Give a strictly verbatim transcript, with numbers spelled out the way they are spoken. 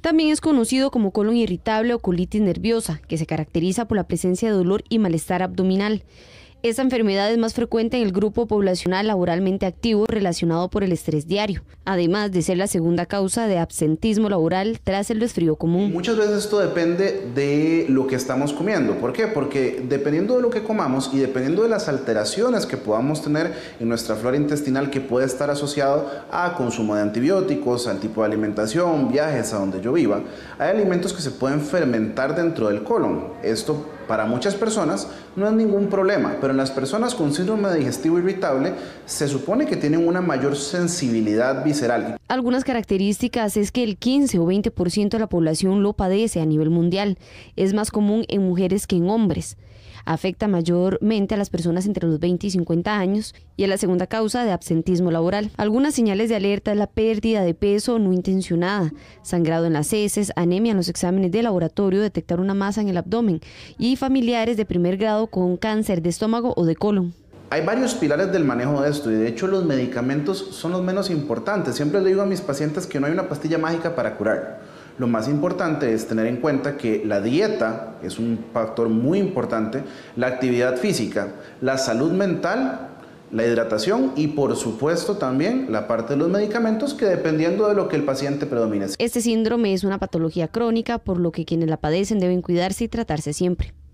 También es conocido como colon irritable o colitis nerviosa, que se caracteriza por la presencia de dolor y malestar abdominal. Esta enfermedad es más frecuente en el grupo poblacional laboralmente activo relacionado por el estrés diario, además de ser la segunda causa de absentismo laboral tras el resfrío común. Muchas veces esto depende de lo que estamos comiendo. ¿Por qué? Porque dependiendo de lo que comamos y dependiendo de las alteraciones que podamos tener en nuestra flora intestinal, que puede estar asociado a consumo de antibióticos, al tipo de alimentación, viajes a donde yo viva, hay alimentos que se pueden fermentar dentro del colon. Esto para muchas personas no es ningún problema, pero en las personas con síndrome digestivo irritable se supone que tienen una mayor sensibilidad visceral. Algunas características es que el quince o veinte por ciento de la población lo padece a nivel mundial. Es más común en mujeres que en hombres. Afecta mayormente a las personas entre los veinte y cincuenta años y es la segunda causa de absentismo laboral. Algunas señales de alerta es la pérdida de peso no intencionada, sangrado en las heces, anemia en los exámenes de laboratorio, detectar una masa en el abdomen y familiares de primer grado con cáncer de estómago o de colon. Hay varios pilares del manejo de esto y de hecho los medicamentos son los menos importantes. Siempre le digo a mis pacientes que no hay una pastilla mágica para curar. Lo más importante es tener en cuenta que la dieta es un factor muy importante, la actividad física, la salud mental, la hidratación y por supuesto también la parte de los medicamentos que dependiendo de lo que el paciente predomine. Este síndrome es una patología crónica, por lo que quienes la padecen deben cuidarse y tratarse siempre.